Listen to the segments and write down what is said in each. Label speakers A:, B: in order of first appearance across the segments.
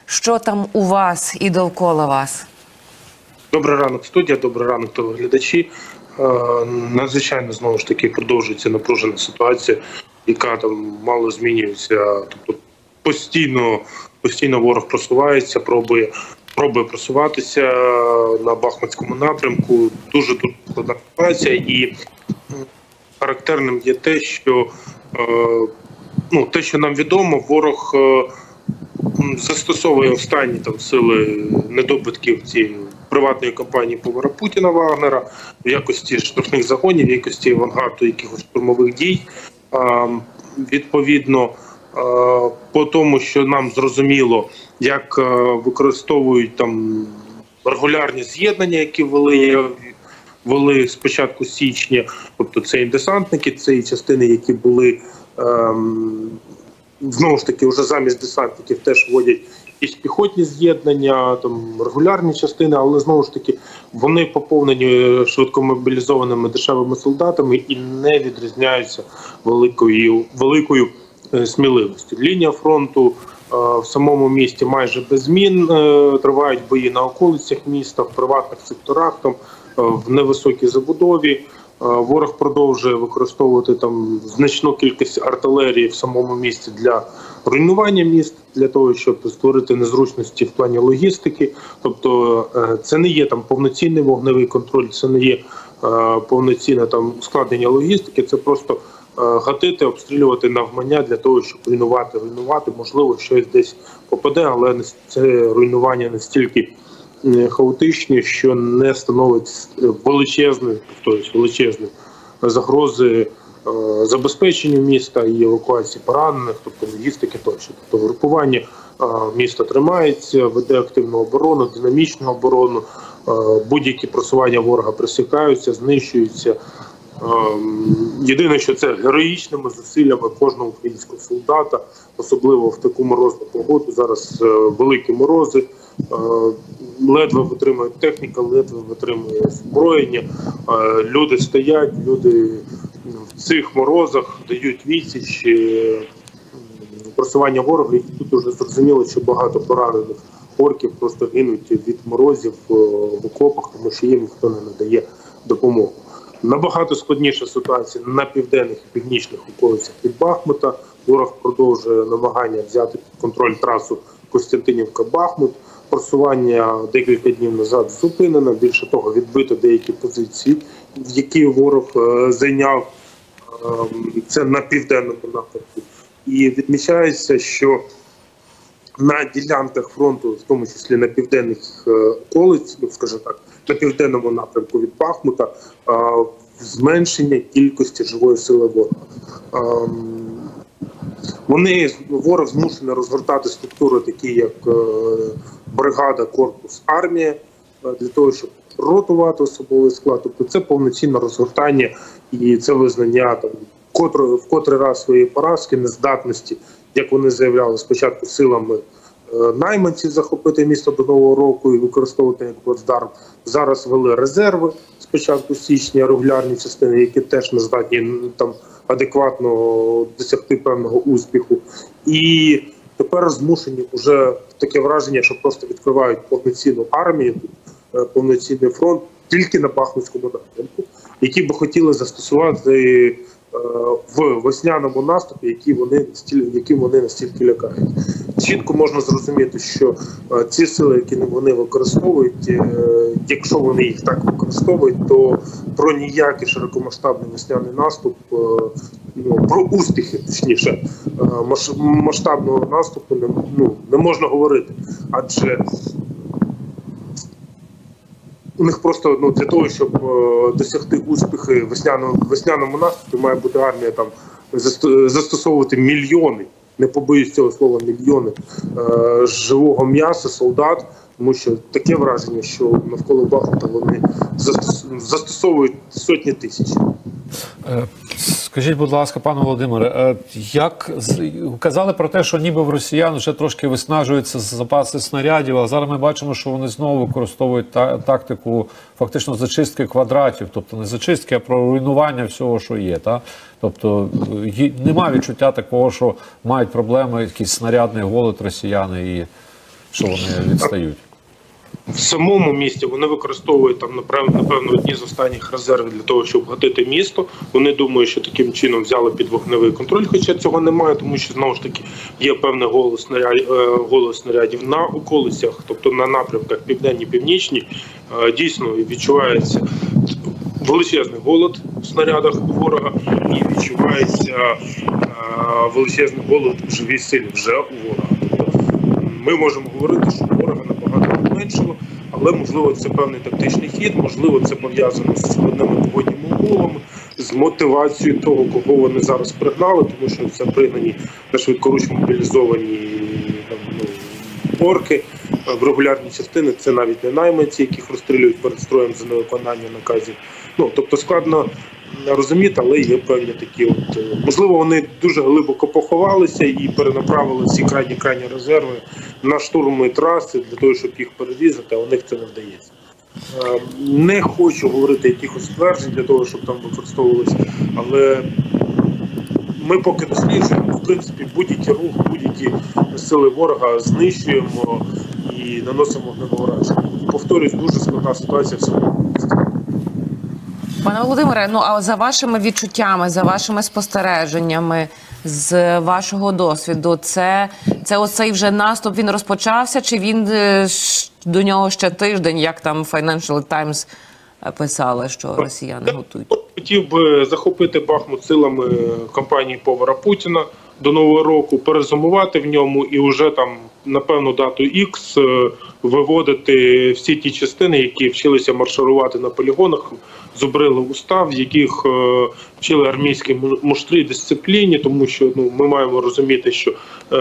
A: Що там у вас і довкола вас?
B: Добрий ранок, студія, добрий ранок, телеглядачі. Надзвичайно, знову ж таки, продовжується напружена ситуація, яка там мало змінюється. Тобто постійно ворог просувається, пробує просуватися на Бахмутському напрямку. Дуже тут складна ситуація, і характерним є те, що нам відомо, ворог застосовує останні сили недобитків цієї приватної компанії повара Путіна Вагнера в якості штрафних загонів, в якості авангарду якихось штурмових дій. Відповідно, по тому, що нам зрозуміло, як використовують там регулярні з'єднання, які вели з початку січня, тобто це і десантники, це і частини, які були знову ж таки, вже замість десантників теж вводять якісь піхотні з'єднання, там регулярні частини, але знову ж таки вони поповнені швидкомобілізованими дешевими солдатами і не відрізняються великою сміливістю. Лінія фронту в самому місті майже без змін, тривають бої на околицях міста, в приватних секторах, там в невисокій забудові. Ворог продовжує використовувати там значну кількість артилерії в самому місті для руйнування міст, для того, щоб створити незручності в плані логістики. Тобто це не є там повноцінний вогневий контроль, це не є повноцінне там ускладнення логістики, це просто гатити, обстрілювати навмання для того, щоб руйнувати. Можливо, щось десь попаде, але це руйнування настільки хаотичні, що не становить величезної загрози забезпеченню міста і евакуації поранених, тобто логістики тощо. Тобто групування міста тримається, веде активну оборону, динамічну оборону, будь-які просування ворога пресікаються, знищуються. Єдине, що це героїчними зусиллями кожного українського солдата, особливо в таку морозну погоду. Зараз великі морози, ледве витримує техніка, ледве витримує озброєння. Люди стоять, люди в цих морозах дають відсіч просування ворога. І тут вже зрозуміло, що багато поранених орків просто гинуть від морозів в окопах, тому що їм ніхто не надає допомогу. Набагато складніша ситуація на південних і північних околицях від Бахмута. Ворог продовжує намагання взяти під контроль трасу Костянтинівка-Бахмут. Просування декілька днів назад зупинено. Більше того, відбито деякі позиції, які ворог зайняв. Це на південному напрямку. І відмічається, що на ділянках фронту, в тому числі на південних околиць, скажімо так, на південному напрямку від Бахмута, зменшення кількості живої сили ворога. Ворог змушений розгортати структури, такі як бригада, корпус, армія, для того, щоб ротувати особовий склад. Тобто це повноцінне розгортання і це визнання в котрий раз своєї поразки, нездатності, як вони заявляли спочатку силами найманців захопити місто до Нового року і використовувати як плацдарм. Зараз вели резерви з початку січня, регулярні частини, які теж не здатні там адекватно досягти певного успіху. І тепер змушені вже таке враження, що просто відкривають повноцінну армію, повноцінний фронт тільки на Бахмутському напрямку, які би хотіли застосувати в весняному наступі, яким вони настільки лякають. Чітко можна зрозуміти, що ці сили, які вони використовують, якщо вони їх так використовують, то про ніякий широкомасштабний весняний наступ, про успіхи, точніше, масштабного наступу не можна говорити. Адже у них просто для того, щоб досягти успіхи в весняному наступі, має бути армія там застосовувати мільйони, не побоюсь цього слова, мільйони живого м'яса, солдат, тому що таке враження, що навколо Бахмута вони застосовують сотні тисяч.
C: Скажіть, будь ласка, пане Володимире, як казали про те, що ніби в росіян вже трошки виснажуються запаси снарядів, а зараз ми бачимо, що вони знову використовують тактику фактично зачистки квадратів, тобто не зачистки, а про руйнування всього, що є. Та? Тобто немає відчуття такого, що мають проблеми, якийсь снарядний голод росіяни і що вони відстають?
B: В самому місті вони використовують там, напевно, одні з останніх резервів для того, щоб гатити місто. Вони думають, що таким чином взяли під вогневий контроль, хоча цього немає, тому що, знову ж таки, є певний голос снарядів на околицях, тобто на напрямках південні, північні. Дійсно відчувається величезний голод в снарядах ворога і відчувається величезний голод в живій силі вже у ворога. Тобто ми можемо говорити, що ворога набагато поменшало, але, можливо, це певний тактичний хід, можливо, це пов'язано з складними погодніми умовами, з мотивацією того, кого вони зараз пригнали, тому що це пригнані на швидкоруч мобілізовані орки в регулярні частини, це навіть не найманці, яких розстрілюють перед строєм за невиконання наказів. Тобто складно розуміти, але є певні такі можливо, вони дуже глибоко поховалися і перенаправили всі крайні резерви на штурми траси для того, щоб їх перерізати, а у них це не вдається. Не хочу говорити якихось стверджень для того, щоб там використовувалися, але ми поки досліджуємо, в принципі, будь-які рухи, будь-які сили ворога знищуємо і наносимо вогневе ураження. Повторюсь, дуже складна ситуація в самому місті.
A: Пане Володимире, а за вашими відчуттями, за вашими спостереженнями, з вашого досвіду, це оцей вже наступ, він розпочався, чи він до нього ще тиждень, як там Financial Times писали, що росіяни готують?
B: Хотів би захопити Бахмут силами кампанії повара Путіна до Нового року, перезимувати в ньому і вже там на певну дату X виводити всі ті частини, які вчилися марширувати на полігонах, зубрили устав, з яких вчили армійській муштрі, дисципліні, тому що ми маємо розуміти, що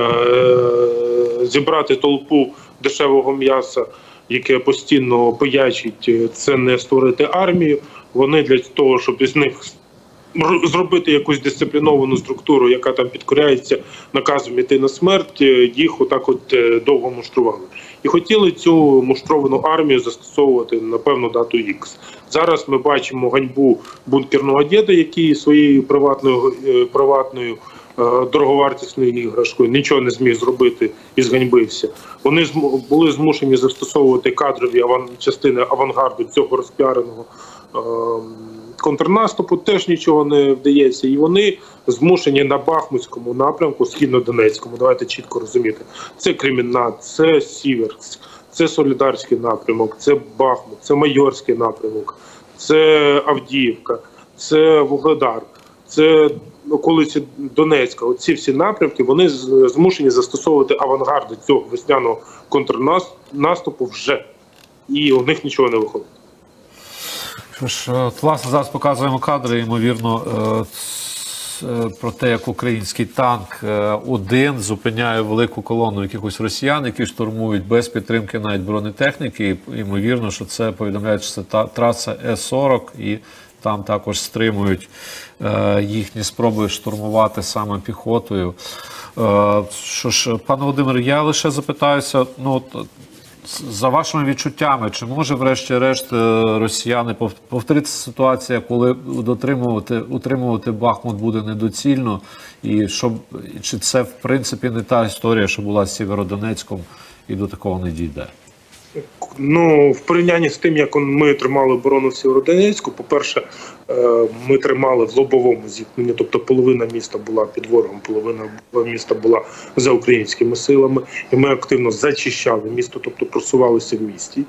B: зібрати толпу дешевого м'яса, яке постійно пиячить, це не створити армію. Вони для того, щоб із них зробити якусь дисципліновану структуру, яка там підкоряється наказом іти на смерть, їх отак довго муштрували. І хотіли цю муштровану армію застосовувати на певну дату X. Зараз ми бачимо ганьбу бункерного діда, який своєю приватною дороговартісною іграшкою нічого не зміг зробити і зганьбився. Вони були змушені застосовувати кадрові частини авангарду цього розпіареного контрнаступу, теж нічого не вдається. І вони змушені на Бахмутському напрямку, Східно-Донецькому, давайте чітко розуміти, це Кремінна, це Сіверськ, це Солідарський напрямок, це Бахмут, це Майорський напрямок, це Авдіївка, це Вугледар, це околиці Донецька. Оці всі напрямки, вони змушені застосовувати авангарди цього весняного контрнаступу вже. І у них нічого не виходить.
C: Що ж, власне, зараз показуємо кадри, ймовірно, про те, як український танк один зупиняє велику колону якихось росіян, які штурмують без підтримки навіть бронетехніки. І, ймовірно, що це повідомляють, що це траса С-40, і там також стримують їхні спроби штурмувати саме піхотою. Що ж, пане Володимире, я лише запитаюся, за вашими відчуттями, чи може врешті-решт росіяни повторитися ситуація, коли утримувати Бахмут буде недоцільно, і чи це в принципі не та історія, що була з Сєвєродонецьком, і до такого не дійде?
B: В порівнянні з тим, як ми тримали оборону в Сєвєродонецьку, по-перше, ми тримали в лобовому зіткненні, тобто половина міста була під ворогом, половина міста була за українськими силами, і ми активно зачищали місто, тобто просувалися в місті.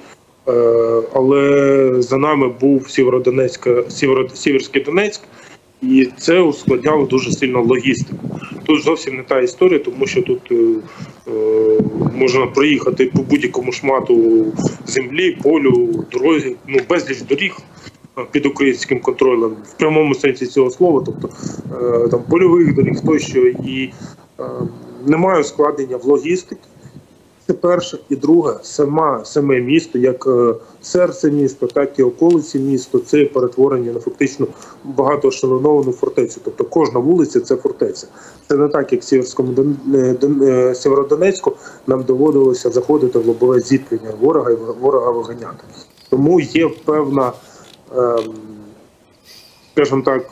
B: Але за нами був Сєвєрський Донецьк, і це ускладняло дуже сильно логістику. Тут зовсім не та історія, тому що тут можна проїхати по будь-якому шмату землі, полю, дороги, безліч доріг під українським контролем, в прямому сенсі цього слова, тобто там польових доріг тощо, і немає ускладнення в логістиці. Це перше. І друге, саме місто, як серце міста, так і околиці міста, це перетворення на фактично багатоешелоновану фортецю. Тобто кожна вулиця – це фортеця. Це не так, як в Сєвєродонецьку нам доводилося заходити в лобове зіткнення ворога і ворога виганяти. Тому є певна скажімо так,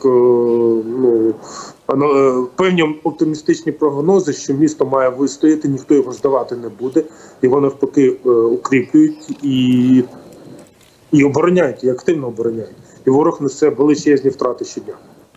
B: певні оптимістичні прогнози, що місто має вистояти, ніхто його здавати не буде, його навпаки укріплюють і обороняють, і активно обороняють. І ворог несе величезні втрати щодня.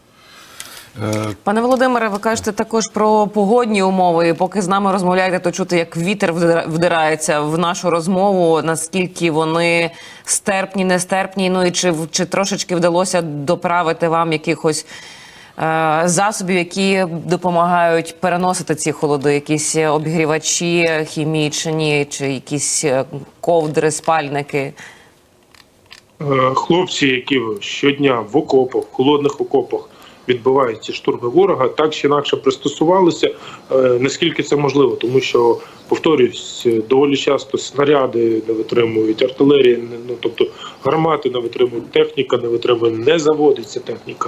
A: Пане Володимире, ви кажете також про погодні умови. І поки з нами розмовляєте, то чути, як вітер вдирається в нашу розмову, наскільки вони стерпні, нестерпні, ну і чи трошечки вдалося доправити вам якихось засобів, які допомагають переносити ці холоди, якісь обігрівачі хімічні, чи якісь ковдри, спальники?
B: Хлопці, які щодня в окопах, в холодних окопах відбивають ці штурми ворога, так чи інакше пристосувалися, наскільки це можливо, тому що, повторюсь, доволі часто снаряди не витримують, артилерія, тобто гармати не витримують, техніка не витримує, не заводиться техніка.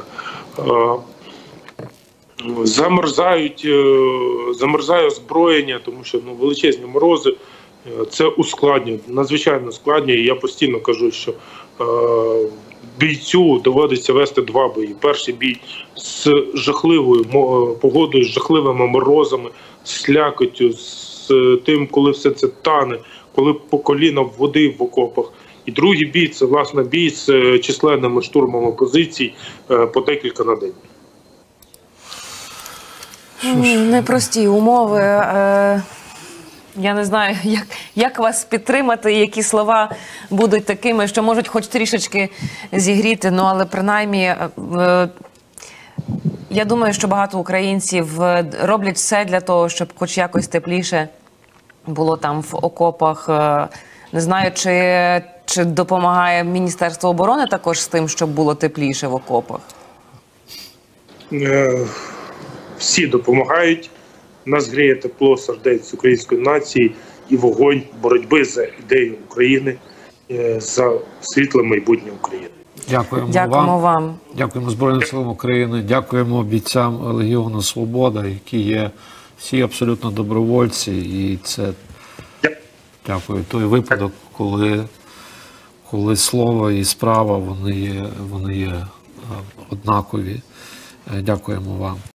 B: Замерзає озброєння, тому що величезні морози, це ускладнює, надзвичайно ускладнює. І я постійно кажу, що бійцю доводиться вести два бої. Перший бій з жахливою погодою, з жахливими морозами, з слякоттю, з тим, коли все це тане, коли по коліна в води в окопах. І другий бій – це, власне, бій з численними штурмами позицій по декілька на день.
A: Непрості умови. Я не знаю, як вас підтримати, які слова будуть такими, що можуть хоч трішечки зігріти, ну але принаймні я думаю, що багато українців роблять все для того, щоб хоч якось тепліше було там в окопах. Не знаю, чи допомагає Міністерство оборони також з тим, щоб було тепліше в окопах?
B: Всі допомагають. Нас гріє тепло сердець української нації і вогонь боротьби за ідею України, за світле майбутнє України.
C: Дякуємо вам. Дякуємо Збройним силам України, дякуємо бійцям Легіону Свобода, які є всі абсолютно добровольці. І це, дякую, той випадок, коли слово і справа, вони є однакові. Дякуємо вам.